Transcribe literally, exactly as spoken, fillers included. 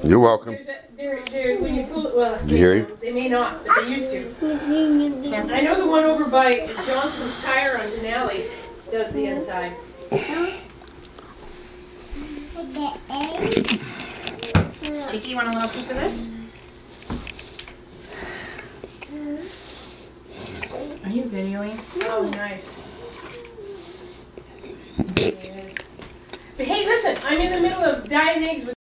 You're welcome. There's a, there, there, when you pull it, well, Did you hear him? they may not, but they used to. I know the one over by Johnson's Tire on Denali does the inside. Tiki, you want a little piece of this? Are you videoing? Oh, nice. There it is. But hey, listen, I'm in the middle of dyeing eggs with